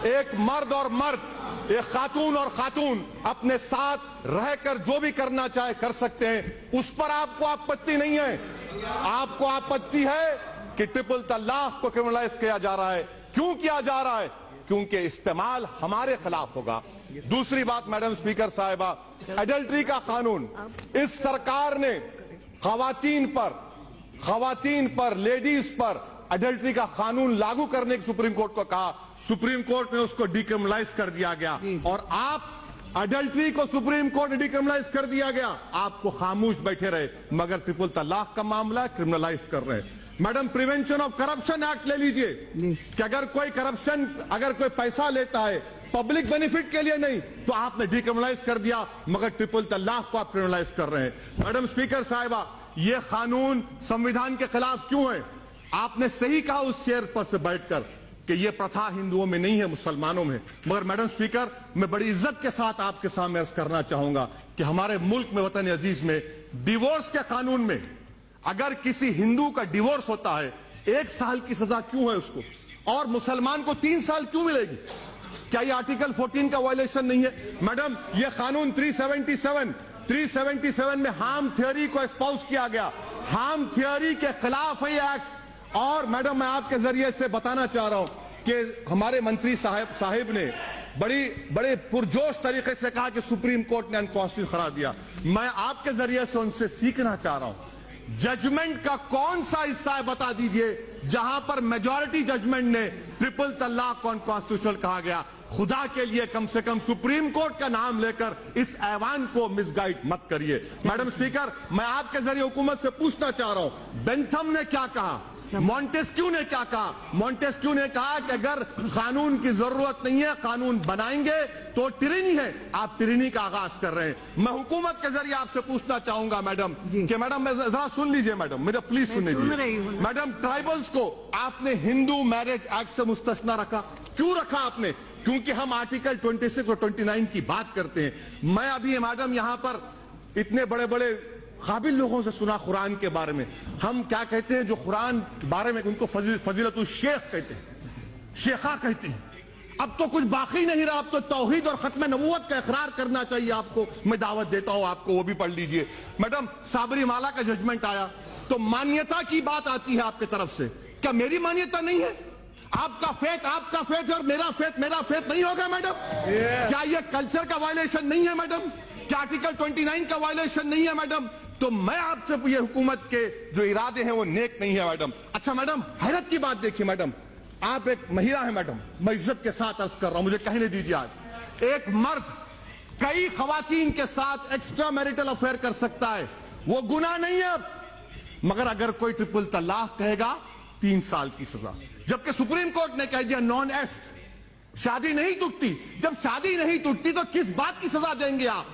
ایک مرد اور مرد، ایک خاتون اور خاتون اپنے ساتھ رہ کر جو بھی کرنا چاہے کر سکتے ہیں، اس پر آپ کو آپتی نہیں ہے۔ آپ کو آپتی ہے کہ ٹرپل طلاق کو کرمنلائز کیا جا رہا ہے۔ کیوں کیا جا رہا ہے؟ کیونکہ استعمال ہمارے خلاف ہوگا۔ دوسری بات میڈم سپیکر صاحبہ، ایڈلٹری کا قانون، اس سرکار نے خواتین پر لیڈیز پر ایڈلٹری کا قانون لاگو کرنے کی سپریم کورٹ کو کہا، سپریم کورٹ نے اس کو ڈیکرمنلائز کر دیا گیا، اور آپ ایڈلٹری کو سپریم کورٹ نے ڈیکرمنلائز کر دیا گیا، آپ کو خاموش بیٹھے رہے، مگر ٹرپل طلاق کا معاملہ کرمنلائز کر رہے ہیں۔ Madam prevention of corruption act لے لیجئے کہ اگر کوئی پیسہ لیتا ہے پبلک بینیفٹ کے لیے نہیں تو آپ نے ڈیکرمنلائز کر دیا، مگر ٹرپل طلاق کو آپ کرمنلائز کر رہے ہیں۔ میڈم سپیکر صاحبہ، یہ قانون سنویدھان کے خلاف کیوں ہے؟ آپ نے صحیح کہا اس چیئر پر سے بیٹھ کر کہ یہ پرتھا ہندوؤں میں نہیں ہے، مسلمانوں میں، مگر میڈم سپیکر میں بڑی عزت کے ساتھ آپ کے سامنے عرض کرنا چاہوں گا کہ ہمارے ملک میں، وطن عزیز میں، ڈیورس کے قانون میں اگر کسی ہندو کا ڈیورس ہوتا ہے 1 سال کی سزا کیوں ہے اس کو، اور مسلمان کو 3 سال کیوں ملے گی؟ کیا یہ آرٹیکل 14 کا وائلیشن نہیں ہے؟ میڈم یہ قانون 377 میں ہارم تھیوری کو اسپاؤس کیا گیا، ہارم تھیوری کے خلاف ہے یہ ایکٹ۔ اور میڈم میں آپ کے ذریعے سے بتانا چاہ رہا ہوں کہ ہمارے منتری صاحب نے بڑے پرجوش طریقے سے کہا کہ سپریم کورٹ نے انکانسٹیٹیوشنل قرار دیا۔ میں آپ کے ذریعے سے ان سے سیکھنا چاہ رہا ہوں، ججمنٹ کا کون سا حصہ ہے بتا دیجئے جہاں پر میجورٹی ججمنٹ نے ٹرپل طلاق کو انکانسٹیٹیوشنل کہا گیا۔ خدا کے لیے کم سے کم سپریم کورٹ کا نام لے کر اس ایوان کو مس گائیڈ مت کریے۔ میڈم سپیکر، میں آپ کے ذریعے حکومت سے پوچھنا چاہ رہا ہوں، بینتھم نے کیا کہا، مونٹیسکیو نے کیا کہا؟ مونٹیسکیو نے کہا کہ اگر قانون کی ضرورت نہیں ہے، قانون بنائیں گے تو ٹرینی ہے، آپ ٹرینی کا آغاز کر رہے ہیں۔ میں حکومت کے ذریعے آپ سے پوچھنا چاہوں گا میڈم کہ میڈم ذرا سن لیجئے، میڈم میرا پلیز سن لیجئے۔ میڈم ٹرائبلز کو آپ نے ہندو میرج ایکٹ سے مستثنی رکھا، کیوں رکھا آپ نے؟ کیونکہ ہم آرٹیکل 26 اور 29 کی بات کرتے ہیں۔ میں ابھی میڈم یہاں پر اتنے بڑے قابل لوگوں سے سنا قرآن کے بارے میں، ہم کیا کہتے ہیں جو قرآن کے بارے میں ان کو فضیلت الشیخ کہتے ہیں، شیخہ کہتے ہیں۔ اب تو کچھ باقی نہیں رہا، اب تو توحید اور ختم نبوت کا اقرار کرنا چاہیے آپ کو۔ میں دعوت دیتا ہوں آپ کو، وہ بھی پڑھ لیجئے۔ میڈم سابری مالا کا ججمنٹ آیا تو مانیتا کی بات آتی ہے آپ کی طرف سے، کیا میری مانیتا نہیں ہے؟ آپ کا فیت اور میرا فیت نہیں ہوگا میڈم؟ کیا یہ کلچر کا وائلیشن نہیں ہے میڈم؟ کیا آرٹیکل 29 کا وائلیشن نہیں ہے میڈم؟ تو میں آپ سے یہ حکومت کے جو ارادے ہیں وہ نیک نہیں ہے میڈم۔ اچھا میڈم، حیرت کی بات دیکھیے میڈم، آپ ایک مہیلا ہیں میڈم، میں عزت کے ساتھ عرض کر رہا ہوں، مجھے کہنے دیجیے، آج ایک مرد کئی خواتین کے ساتھ ایکسٹرا میریٹل افیئر کر سکتا ہے، وہ گناہ نہیں ہے اب، مگر اگر کوئی ٹرپل طلاق کہے گا 3 سال کی سزا، جبکہ سپریم کورٹ نے کہہ دیا نان ایسٹ، شادی نہیں ٹوٹتی۔ جب شادی نہیں ٹوٹتی تو کس بات کی سزا دیں گے آپ؟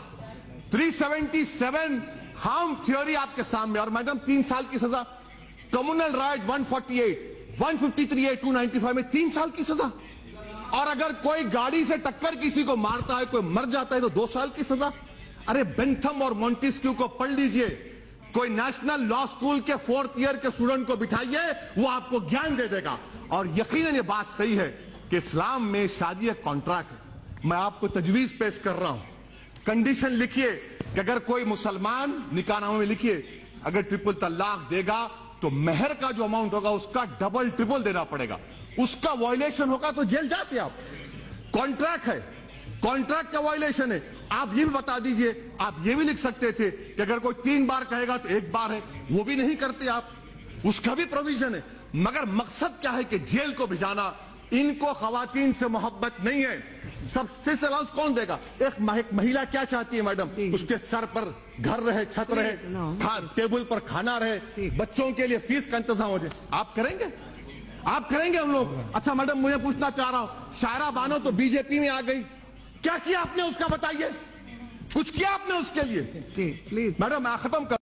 377 ہارم تھیوری آپ کے سامنے، اور میڈم 3 سال کی سزا۔ کمیونل رائٹ 148، 153A 295 میں 3 سال کی سزا۔ اور اگر کوئی گاڑی سے ٹکر کسی کو مارتا ہے، کوئی مر جاتا ہے تو 2 سال کی سزا۔ ارے بینتھم اور مونٹیسکیو کو پڑھ لیجئے، کوئی نیشنل لا سکول کے 4th ایئر کے اسٹوڈنٹ کو بٹھائیے، وہ آپ کو گیان دے دے گا۔ اور یقیناً یہ بات صحیح ہے کہ اسلام میں شادی ایک کانٹریکٹ ہے۔ میں آپ کو تجویز پیش کر رہا ہوں، کنڈیشن لکھیے کہ اگر کوئی مسلمان، نکاح نامے میں لکھیے، اگر ٹرپل طلاق دے گا تو مہر کا جو اماؤنٹ ہوگا اس کا ڈبل ٹرپل دینا پڑے گا۔ اس کا وائلیشن ہوگا تو جیل جاتے آپ۔ کانٹریکٹ ہے، کانٹریکٹ کا وائلیشن ہے۔ آپ یہ بھی بتا دیجئے، آپ یہ بھی لکھ سکتے تھے کہ اگر کوئی 3 بار کہے گا تو 1 بار ہے، وہ بھی نہیں کرتے آپ، اس کا بھی پروویژن ہے۔ مگر مقصد کیا ہے کہ جیل کو بھجانا۔ ان کو خواتین سے محبت نہیں ہے۔ سبسٹنس الاؤنس کون دے گا؟ ایک مہیلا کیا چاہتی ہے میڈم؟ اس کے سر پر گھر رہے، چھت رہے، ٹیبل پر کھانا رہے، بچوں کے لیے فیس کا انتظام ہو جائے۔ آپ کریں گے؟ آپ کریں گے ہم لوگ؟ اچھا میڈم، مجھے پوچھنا چاہ رہا ہوں، شائرہ بانو تو بی جے پی میں آ گئی، کیا کیا آپ نے اس کا بتائیے؟ کچھ کیا آپ نے اس کے لیے؟ میڈم میں ختم کر